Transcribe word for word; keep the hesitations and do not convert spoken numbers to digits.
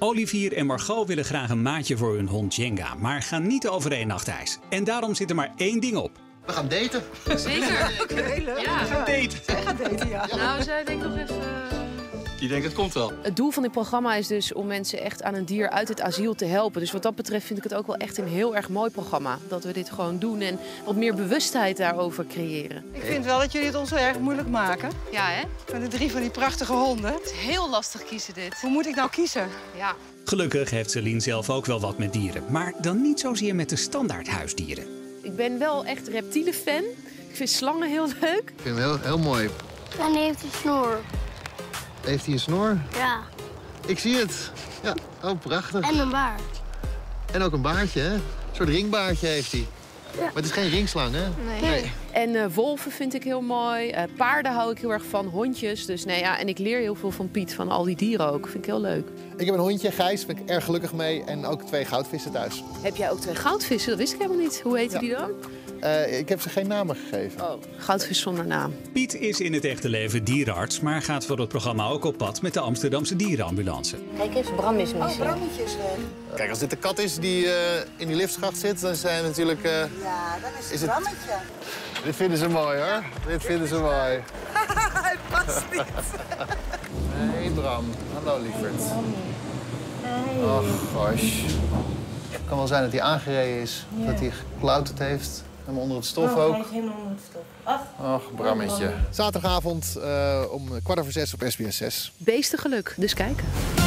Olivier en Margot willen graag een maatje voor hun hond Jenga, maar gaan niet over één nacht ijs. En daarom zit er maar één ding op. We gaan daten. Zeker. Heel leuk. Ja. We gaan daten. Wij gaan daten, ja. Nou, zij denkt nog even... Je denkt, het komt wel. Het doel van dit programma is dus om mensen echt aan een dier uit het asiel te helpen. Dus wat dat betreft vind ik het ook wel echt een heel erg mooi programma. Dat we dit gewoon doen en wat meer bewustheid daarover creëren. Ik vind wel dat jullie het ons heel erg moeilijk maken. Ja, hè? Met de drie van die prachtige honden. Het is heel lastig kiezen dit. Hoe moet ik nou kiezen? Ja. Gelukkig heeft Celine zelf ook wel wat met dieren, maar dan niet zozeer met de standaard huisdieren. Ik ben wel echt reptielen-fan. Ik vind slangen heel leuk. Ik vind hem heel, heel mooi. En die heeft een snor. Heeft hij een snor? Ja. Ik zie het. Ja, oh prachtig. En een baard. En ook een baardje, hè? Een soort ringbaardje heeft hij. Ja. Maar het is geen ringslang, hè? Nee. Nee. En uh, wolven vind ik heel mooi. Uh, paarden hou ik heel erg van. Hondjes. Dus nee, ja, en ik leer heel veel van Piet, van al die dieren ook. Vind ik heel leuk. Ik heb een hondje, Gijs, ben ik erg gelukkig mee. En ook twee goudvissen thuis. Heb jij ook twee goudvissen? Dat wist ik helemaal niet. Hoe heten Ja. die dan? Uh, ik heb ze geen namen gegeven. Oh, goudvis zonder naam. Piet is in het echte leven dierenarts, maar gaat voor het programma ook op pad met de Amsterdamse dierenambulance. Kijk eens, Bram is Oh, missing. Brammetje is weg. Kijk, als dit de kat is die uh, in die liftschacht zit, dan zijn natuurlijk... Uh, Ja, dan is het Is het- Brammetje. dit vinden ze mooi, hoor. Dit vinden ze mooi. Hij past niet. Hey Bram, hallo lieverd. Och, gosh. Het kan wel zijn dat hij aangereden is, Ja. dat hij geklauterd heeft. Helemaal onder het stof Oh, ook. hij is helemaal onder het stof. Ach, Och, Brammetje. Zaterdagavond uh, om kwart over zes op S B S zes. Beestengeluk, dus kijken.